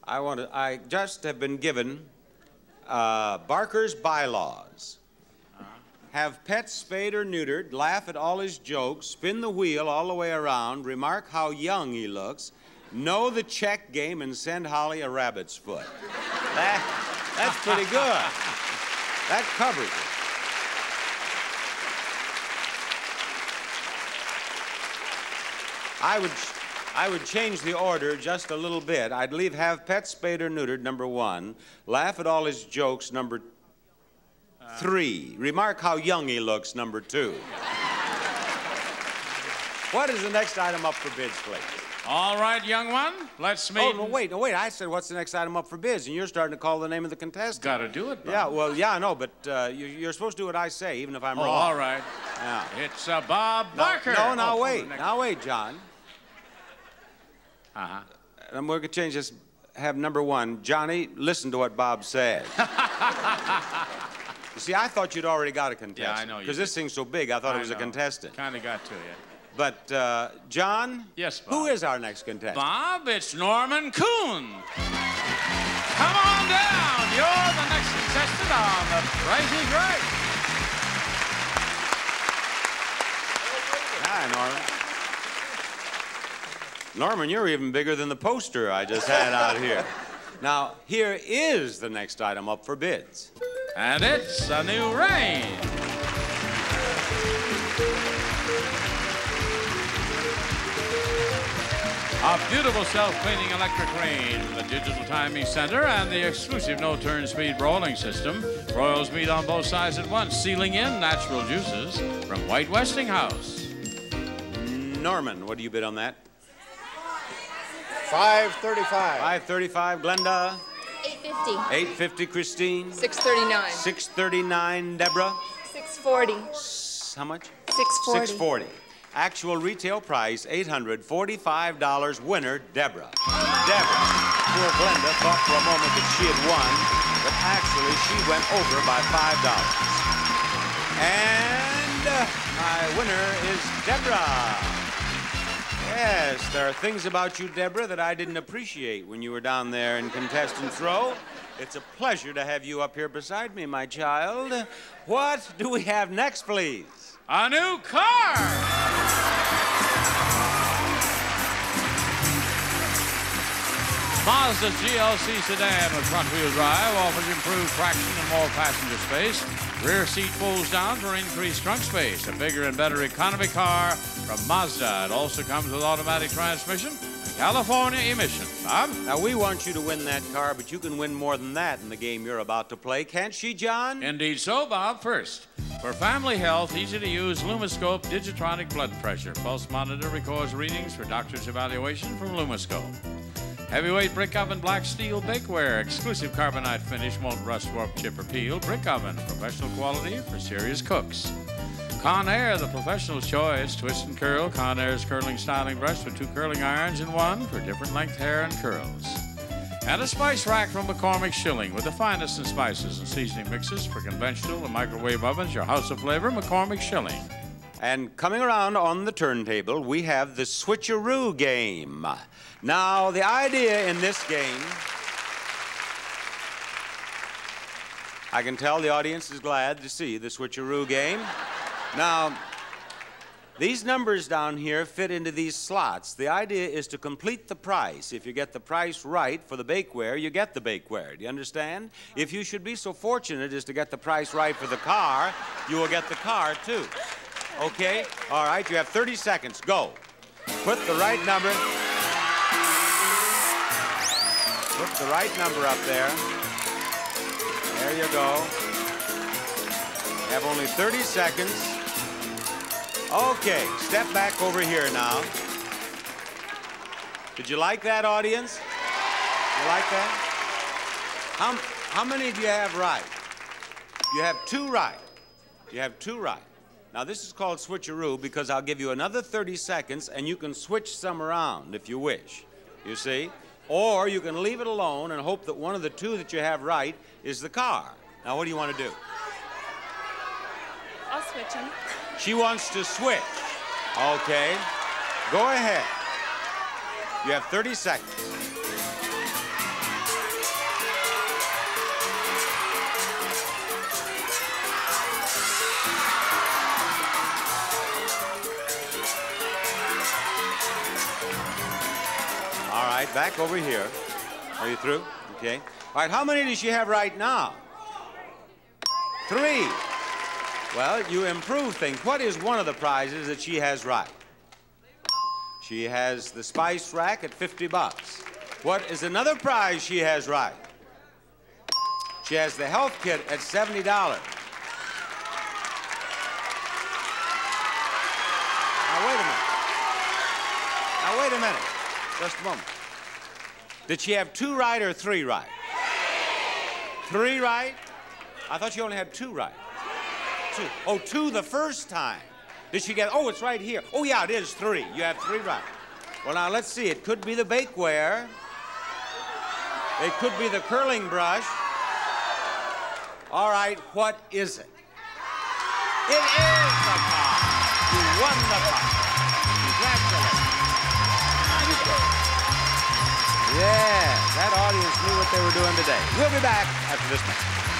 I just have been given Barker's Bylaws. Have pets spayed or neutered, laugh at all his jokes, spin the wheel all the way around, remark how young he looks, know the check game, and send Holly a rabbit's foot. That's pretty good. That covers it. I would change the order just a little bit. I'd leave have pets spayed or neutered, number 1, laugh at all his jokes, number 3, remark how young he looks, number 2. What is the next item up for bids, please? All right, young one, let's meet. Oh, no, wait. I said, what's the next item up for bids? And you're starting to call the name of the contestant. Got to do it, Bob. Yeah, well, yeah, I know, but you're supposed to do what I say, even if I'm wrong. All right. Yeah. It's Bob Barker. No, wait. Now, wait, John. Uh-huh. And we're going to change this. Have number 1. Johnny, listen to what Bob said. You see, I thought you'd already got a contestant. Yeah, I know you because this thing's so big, I thought it was a contestant. Kind of got to you. But, John? Yes, Bob. Who is our next contestant? Bob, it's Norman Coon. Come on down. You're the next contestant on The Price is Right. Hi, Norman. Norman, you're even bigger than the poster I just had out here. Now, here is the next item up for bids. And it's a new range. A beautiful self-cleaning electric range with a digital timing center and the exclusive no-turn speed rolling system. Broils meat on both sides at once, sealing in natural juices from White Westinghouse. Norman, what do you bid on that? $5.35. $5.35. Glenda? $8.50. $8.50. Christine? $6.39. $6.39. Deborah? $6.40. How much? $6.40. $6.40. Actual retail price, $845. Winner, Deborah. Deborah. Poor Glenda thought for a moment that she had won, but actually she went over by $5. And my winner is Deborah. Yes, there are things about you, Deborah, that I didn't appreciate when you were down there in contestant's row. It's a pleasure to have you up here beside me, my child. What do we have next, please? A new car! Mazda's GLC sedan with front-wheel drive offers improved traction and more passenger space. Rear seat folds down for increased trunk space. A bigger and better economy car from Mazda. It also comes with automatic transmission and California emission. Bob? Now, we want you to win that car, but you can win more than that in the game you're about to play. Can't she, John? Indeed so, Bob. First, for family health, easy-to-use Lumiscope Digitronic blood pressure. Pulse monitor records readings for doctor's evaluation from Lumiscope. Heavyweight brick oven black steel bakeware, exclusive carbonite finish, won't rust, warp, chip, or peel. Brick oven, professional quality for serious cooks. Conair, the professional's choice. Twist and curl, Conair's curling styling brush with 2 curling irons in one for different length hair and curls. And a spice rack from McCormick Schilling with the finest in spices and seasoning mixes for conventional and microwave ovens. Your house of flavor, McCormick Schilling. And coming around on the turntable, we have the Switcheroo game. Now, the idea in this game, I can tell the audience is glad to see the Switcheroo game. Now, these numbers down here fit into these slots. The idea is to complete the price. If you get the price right for the bakeware, you get the bakeware. Do you understand? If you should be so fortunate as to get the price right for the car, you will get the car, too. Okay? All right, you have 30 seconds. Go. Put the right number. Put the right number up there. There you go. You have only 30 seconds. Okay, step back over here now. Did you like that, audience? You like that? How many do you have right? You have 2 right. You have 2 right. Now, this is called Switcheroo because I'll give you another 30 seconds and you can switch some around if you wish, you see? Or you can leave it alone and hope that one of the 2 that you have right is the car. Now, what do you want to do? I'll switch him. She wants to switch. Okay. Go ahead. You have 30 seconds. back over here. Are you through? Okay. All right, how many does she have right now? 3. Well, you improve things. What is one of the prizes that she has right? She has the spice rack at $50. What is another prize she has right? She has the health kit at $70. Now, wait a minute. Just a moment. Did she have 2 right or 3 right? 3 right? I thought she only had 2 right. 2. Oh, 2 the first time. Did she get, oh, it's right here. Oh, yeah, it is 3. You have 3 right. Well, now, let's see. It could be the bakeware. It could be the curling brush. All right, what is it? It is the pot. You won the pot. Congratulations. Yeah, that audience knew what they were doing today. We'll be back after this match.